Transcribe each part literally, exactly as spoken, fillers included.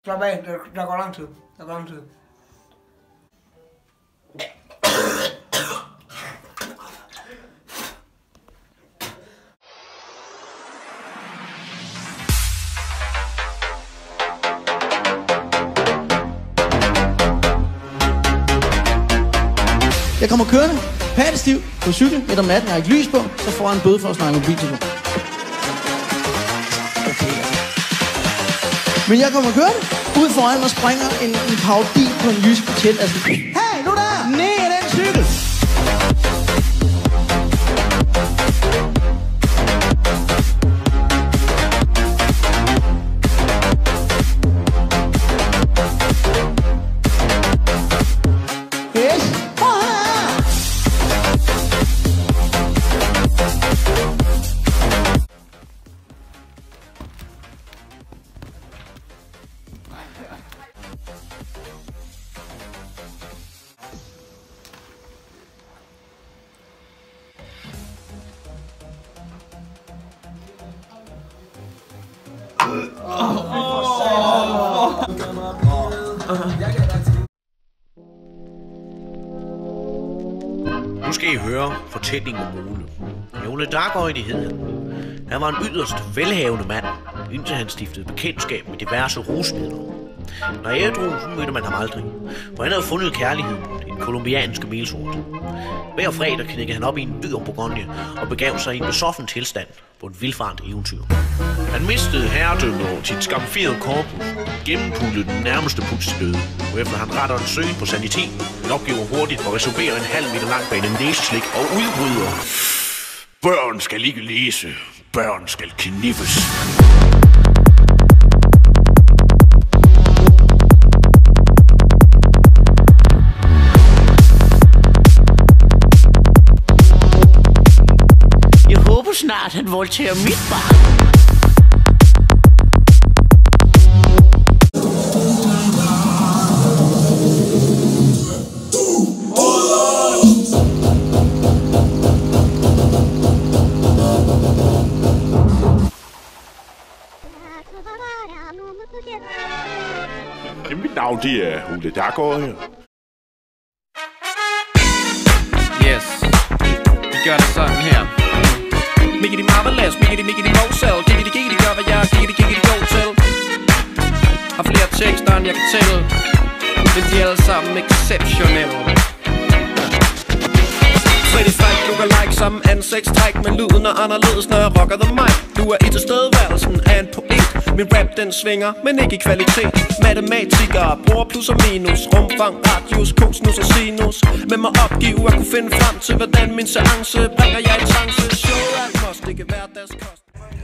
Slap af, der, der går lang tid. Der går lang tid. Jeg kommer kørende, pattestiv, på cykel, midt om natten, jeg har ikke lys på, så får jeg en bøde for at snakke mobiltelefon. Okay. Men jeg kommer kørende, ud foran mig springer en, en parodi på en jysk betjent, altså, hey, nu der! Ned af den cykel! Nu skal I høre fortællingen om Ole. Ole Dargøjde hed han. Han var en yderst velhavende mand, indtil han stiftede bekendtskab med diverse rusmidler. Når jeg ædru, så mødte man ham aldrig, for han havde fundet kærligheden, den kolumbianske melsort. Hver fredag knækkede han op i en by om Bourgogne og begav sig i en besoffen tilstand på et vildfarent eventyr. Han mistede herredømmet over sit skamferede korpus, gennempullede den nærmeste puls til døde, og efter han retter en søgen på saniteten, opgiver hurtigt og reserverer en halv meter lang bane næseslik og udbryder. Børn skal ikke læse, børn skal kniffes. Jeg håber snart, han voldtager mit barn. Mit navn, det er Ole Dargøjde her. Yes, vi gør det sådan her. Miggity marvelous, miggity miggity mosel, giggity giggity gør hvad jeg giggity giggity go til. Har flere tekster end jeg kan tælle, men de er alle sammen exceptionelle. Freddy Strike lukker like som ansigtstræk, men lyden er anderledes når jeg rocker the mic. Du er i tilstedeværelsen af en poet. Min rap den svinger, men ikke i kvalitet. Matematikere bruger plus og minus, rumfang, radius, cosinus og sinus. Men må opgive at kunne finde frem til hvordan min seance bringer jeg i trance. Showet er et must, ikke hverdagskost.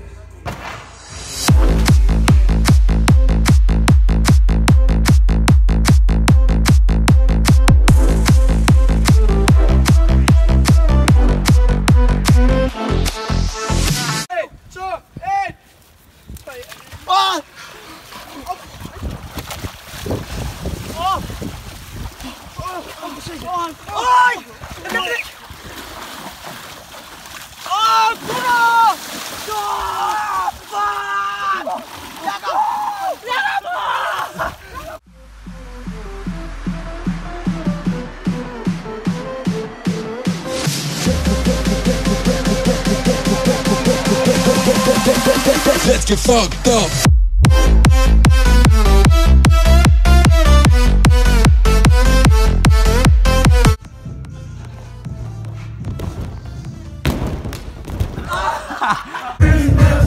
Let's get fucked up. Ah!